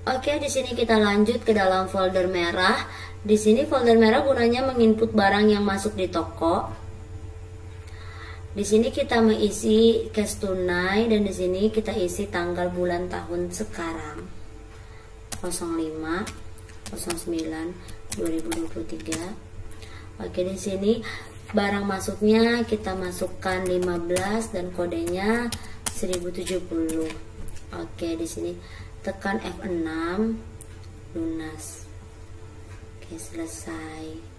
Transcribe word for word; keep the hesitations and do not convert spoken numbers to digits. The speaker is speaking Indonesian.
Oke, di sini kita lanjut ke dalam folder merah. Di sini folder merah gunanya menginput barang yang masuk di toko. Di sini kita mengisi cash tunai dan di sini kita isi tanggal bulan tahun sekarang. nol lima nol sembilan dua ribu dua puluh tiga. Oke, di sini barang masuknya kita masukkan lima belas dan kodenya seribu tujuh puluh. Oke, di sini tekan F enam lunas. Oke, selesai.